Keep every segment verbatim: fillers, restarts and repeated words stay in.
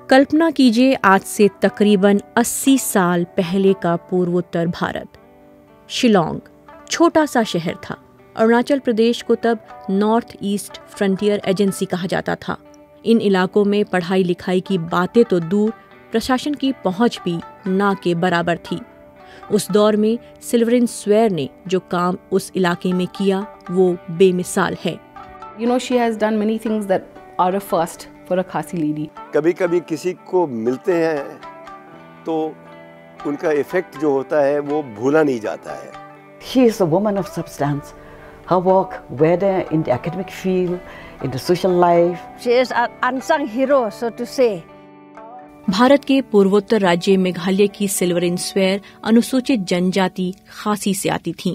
कल्पना कीजिए आज से तकरीबन अस्सी साल पहले का पूर्वोत्तर भारत। शिलांग छोटा सा शहर था। अरुणाचल प्रदेश को तब नॉर्थ ईस्ट फ्रंटियर एजेंसी कहा जाता था। इन इलाकों में पढ़ाई लिखाई की बातें तो दूर, प्रशासन की पहुंच भी ना के बराबर थी। उस दौर में सिल्वरिन स्वेर ने जो काम उस इलाके में किया वो बेमिसाल है। You know, she has done many things that are a first for a Khasi lady. कभी कभी किसी को मिलते हैं तो उनका इफेक्ट जो होता है वो भूला नहीं जाता है। She is a woman of substance. Her work, whether in the academic field, in the social life. She is an unsung hero, so to say. Bharat के पूर्वोत्तर राज्य मेघालय की सिल्वरिन स्वेर अनुसूचित जनजाति खासी से आती थीं।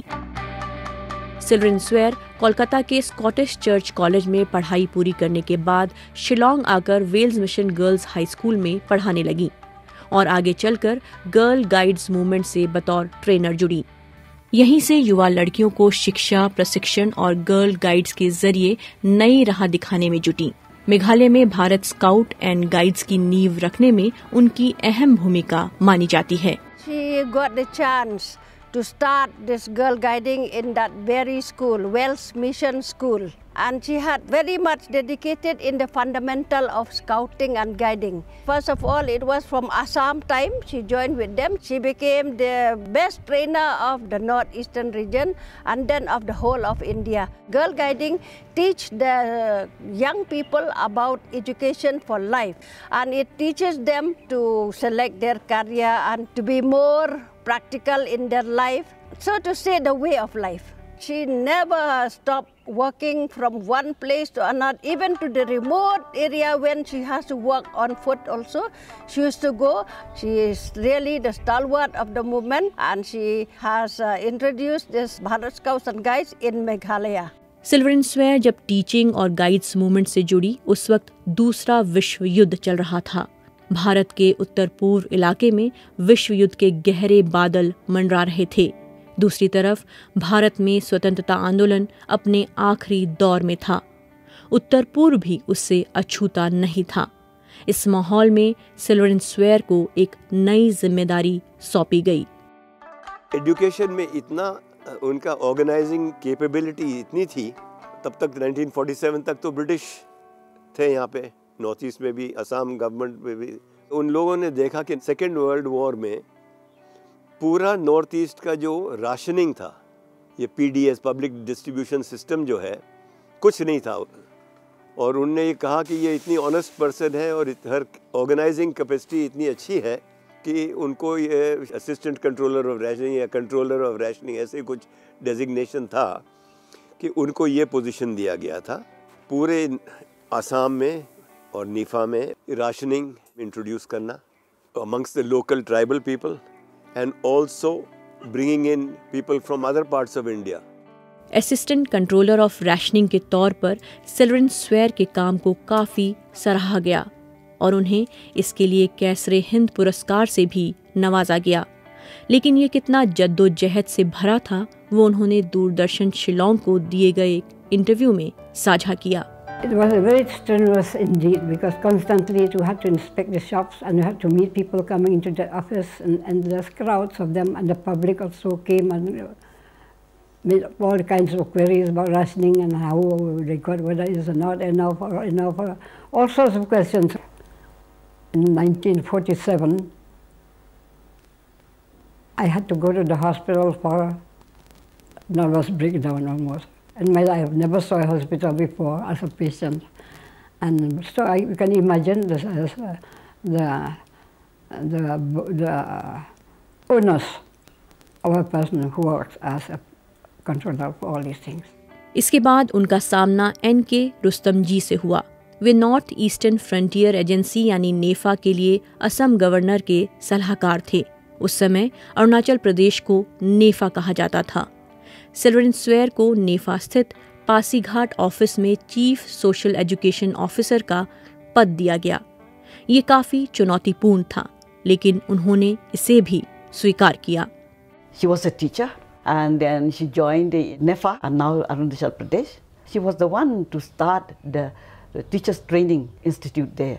सिल्वरिन स्वेर कोलकाता के स्कॉटिश चर्च कॉलेज में पढ़ाई पूरी करने के बाद शिलांग आकर Welsh mission girls high school में पढ़ाने लगी और आगे चलकर गर्ल गाइड्स मूवमेंट से बतौर ट्रेनर जुड़ी। यहीं से युवा लड़कियों को शिक्षा, प्रशिक्षण और गर्ल गाइड्स के जरिए नई राह दिखाने में जुटी। मेघालय में भारत स्काउट एंड गाइड्स की नींव रखने में उनकी अहम भूमिका मानी जाती है। She got the chance to start this girl guiding in that very school, Wells Mission School. And she had very much dedicated in the fundamental of scouting and guiding. First of all, it was from Assam time. She joined with them. She became the best trainer of the northeastern region and then of the whole of India. Girl guiding teach the young people about education for life, and it teaches them to select their career and to be more practical in their life. So to say, the way of life. She never stopped working from one place to another, even to the remote area when she has to work on foot also. She used to go. She is really the stalwart of the movement, and she has uh, introduced this Bharat Scouts and Guides in Meghalaya. Silverine Swer जब teaching और guides movement से जुड़ी उस वक्त दूसरा विश्व युद्ध चल रहा था। भारत के उत्तर पूर्व इलाके में विश्व युद्ध के गहरे बादल मंडरा रहे थे। दूसरी तरफ भारत में स्वतंत्रता आंदोलन अपने आखिरी दौर में था। उत्तर पूर्व भी उससे अछूता नहीं था। इस माहौल में सिल्वरिन स्वेर को एक नई जिम्मेदारी सौंपी गई। एजुकेशन में इतना उनका ऑर्गेनाइजिंग कैपेबिलिटी इतनी थी, तब तक नाइनटीन फोर्टी सेवन तक तो ब्रिटिश थे यहाँ पे, नॉर्थ ईस्ट में भी, असम गवर्नमेंट में भी। उन लोगों ने देखा कि सेकेंड वर्ल्ड वॉर में पूरा नॉर्थ ईस्ट का जो राशनिंग था, ये पीडीएस पब्लिक डिस्ट्रीब्यूशन सिस्टम जो है, कुछ नहीं था। और उनने ये कहा कि ये इतनी ऑनेस्ट पर्सन है और हर ऑर्गेनाइजिंग कैपेसिटी इतनी अच्छी है कि उनको ये असिस्टेंट कंट्रोलर ऑफ रैशनिंग या कंट्रोलर ऑफ रैशनिंग ऐसे कुछ डेजिग्नेशन था कि उनको ये पोजीशन दिया गया था। पूरे आसाम में और नीफा में राशनिंग इंट्रोड्यूस करना amongst the local tribal people and also bringing in people from other parts of India. Assistant controller of rationing के तौर पर सिल्वरिन स्वेर के काम को काफी सराहा गया और उन्हें इसके लिए कैसरे हिंद पुरस्कार से भी नवाजा गया। लेकिन ये कितना जद्दोजहद से भरा था वो उन्होंने दूरदर्शन शिलांग को दिए गए एक इंटरव्यू में साझा किया। It was very strenuous indeed, because constantly you had to inspect the shops and you had to meet people coming into the office, and, and there's crowds of them, and the public also came and made all kinds of queries about rationing and how they got, whether it's not enough or enough, or all sorts of questions. In nineteen forty-seven, I had to go to the hospital for nervous breakdown almost. And my, I have never saw a hospital before as a patient, and so I, you can imagine this as uh, the the the onus of a person who works as a controller for all these things. इसके बाद उनका सामना N के रुस्तम जी से हुआ। वे north eastern frontier agency यानी NEFA के लिए असम गवर्नर के सलाहकार थे। उस समय अरुणाचल प्रदेश को नेफा कहा जाता था। सिल्वरिन स्वेर को नेफा स्थित पासीघाट ऑफिस में चीफ सोशल एजुकेशन ऑफिसर का पद दिया गया। ये काफी चुनौतीपूर्ण था, लेकिन उन्होंने इसे भी स्वीकार किया। She was a teacher, and then she joined the NEFA, and now Arunachal Pradesh. She was the one to start the, the teachers training institute there.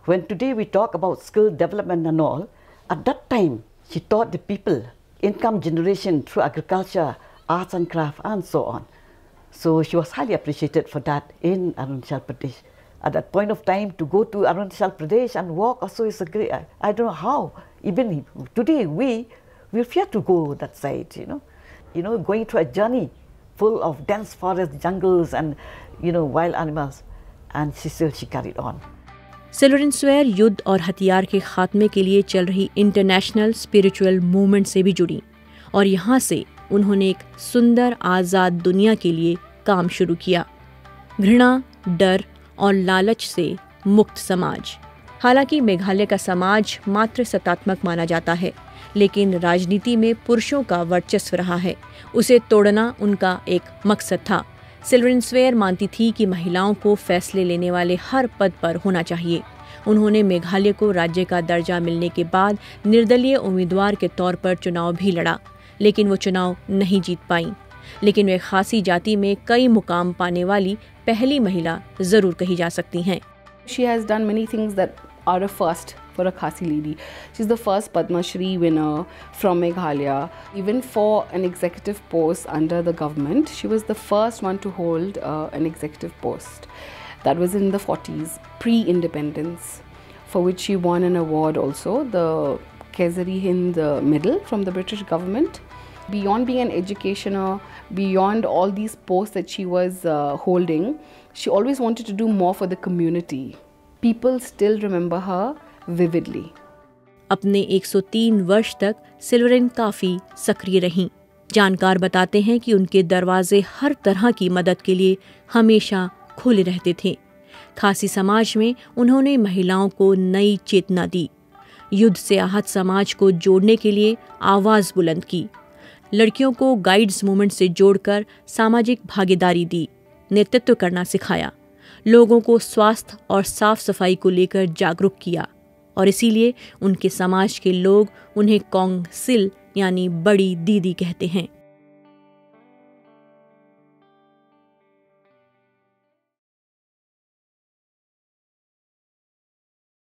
When today we talk about skill development and all, at that time she taught the people income generation through agriculture, arts and craft, and so on. So she was highly appreciated for that in Arunachal Pradesh. At that point of time, to go to Arunachal Pradesh and walk also is a great, I, I don't know how, even today we, we fear to go that side, you know. You know, going through a journey full of dense forest, jungles and, you know, wild animals. And she still, she carried on. Silverine Swer युद्ध और हथियार के खात्मे के लिए चल रही international spiritual movement से भी जुड़ी और यहाँ से उन्होंने एक सुंदर आज़ाद दुनिया के लिए काम शुरू किया। घृणा, डर और लालच से मुक्त समाज। हालांकि मेघालय का समाज मात्र सत्तात्मक माना जाता है, लेकिन राजनीति में पुरुषों का वर्चस्व रहा है। उसे तोड़ना उनका एक मकसद था। सिल्वरिन स्वेर मानती थी कि महिलाओं को फैसले लेने वाले हर पद पर होना चाहिए। उन्होंने मेघालय को राज्य का दर्जा मिलने के बाद निर्दलीय उम्मीदवार के तौर पर चुनाव भी लड़ा, लेकिन वो चुनाव नहीं जीत पाई। लेकिन वे खासी जाति में कई मुकाम पाने वाली पहली महिला जरूर कही जा सकती हैं। She has done many things that are a first for a Khasi lady. She's the first Padma Shri winner from Meghalaya. Even for an executive post under the government, she was the first one to hold uh, an executive post. That was in the forties, pre-independence, for which she won an award also, the Kesari Hind Medal from the British government. Beyond being an educationer, beyond all these posts that she was uh, holding, she always wanted to do more for the community. People still remember her vividly. अपने एक सौ तीन वर्ष तक सिल्वरिन काफी सक्रिय रहीं। जानकार बताते हैं कि उनके दरवाजे हर तरह की मदद के लिए हमेशा खुले रहते थे। खासी समाज में उन्होंने महिलाओं को नई चेतना दी, युद्ध से आहत समाज को जोड़ने के लिए आवाज बुलंद की, लड़कियों को गाइड्स मूवमेंट से जोड़कर सामाजिक भागीदारी दी, नेतृत्व करना सिखाया, लोगों को स्वास्थ्य और साफ सफाई को लेकर जागरूक किया और इसीलिए उनके समाज के लोग उन्हें कौंग सिल यानी बड़ी दीदी कहते हैं।